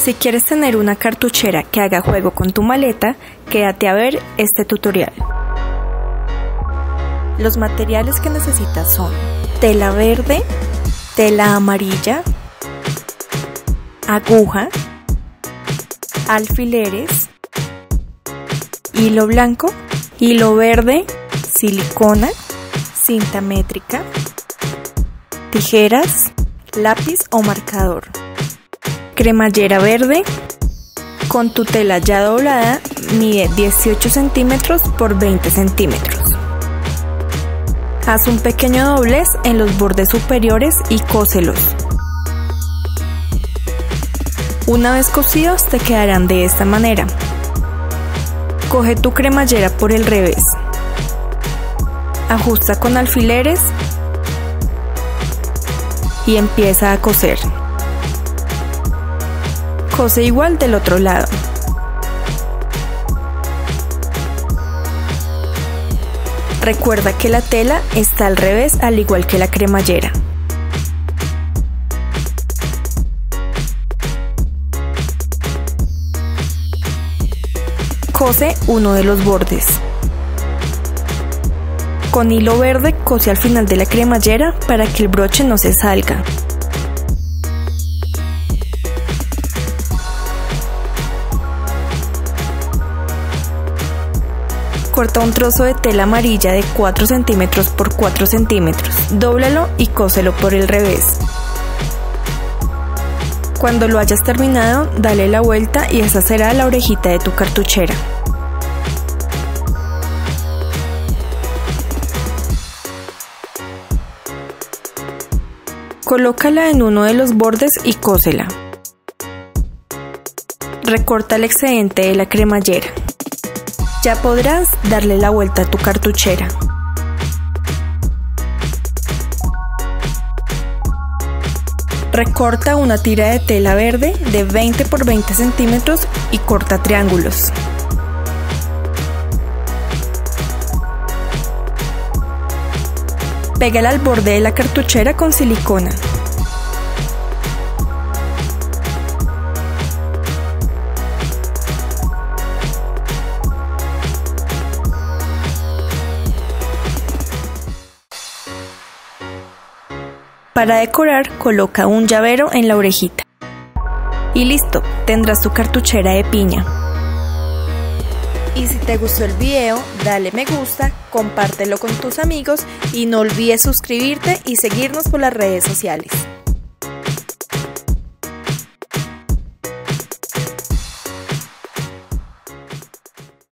Si quieres tener una cartuchera que haga juego con tu maleta, quédate a ver este tutorial. Los materiales que necesitas son tela verde, tela amarilla, aguja, alfileres, hilo blanco, hilo verde, silicona, cinta métrica, tijeras, lápiz o marcador, cremallera verde. Con tu tela ya doblada, mide 18 centímetros por 20 centímetros. Haz un pequeño doblez en los bordes superiores y cóselos. Una vez cosidos te quedarán de esta manera. Coge tu cremallera por el revés. Ajusta con alfileres y empieza a coser. Cose igual del otro lado. Recuerda que la tela está al revés, al igual que la cremallera. Cose uno de los bordes. Con hilo verde cose al final de la cremallera para que el broche no se salga. Corta un trozo de tela amarilla de 4 centímetros por 4 centímetros, dóblalo y cóselo por el revés. Cuando lo hayas terminado, dale la vuelta y esa será la orejita de tu cartuchera. Colócala en uno de los bordes y cósela. Recorta el excedente de la cremallera. Ya podrás darle la vuelta a tu cartuchera. Recorta una tira de tela verde de 20 por 20 centímetros y corta triángulos. Pégala al borde de la cartuchera con silicona. Para decorar, coloca un llavero en la orejita. Y listo, tendrás tu cartuchera de piña. Y si te gustó el video, dale me gusta, compártelo con tus amigos y no olvides suscribirte y seguirnos por las redes sociales.